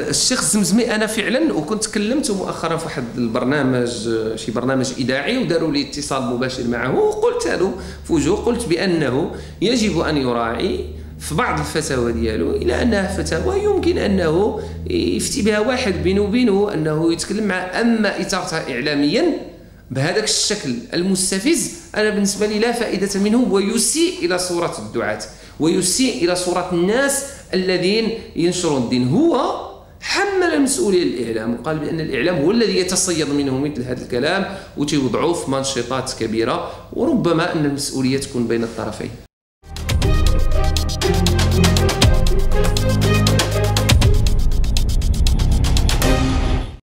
الشيخ الزمزمي انا فعلا وكنت تكلمت مؤخرا في واحد البرنامج، شي برنامج اذاعي، وداروا لي اتصال مباشر معه، وقلت له في وجهه، قلت بانه يجب ان يراعي في بعض الفتاوى ديالو الى انها فتاوى يمكن انه يفتي بها واحد بينه وبينه انه يتكلم معه. اما اثارتها اعلاميا بهذاك الشكل المستفز، انا بالنسبه لي لا فائده منه، ويسيء الى صوره الدعاة ويسيء الى صوره الناس الذين ينشرون الدين. هو حمل المسؤوليه للاعلام وقال بان الاعلام هو الذي يتصيد منه مثل هذا الكلام وتوضعوه في منشطات كبيره، وربما ان المسؤوليه تكون بين الطرفين.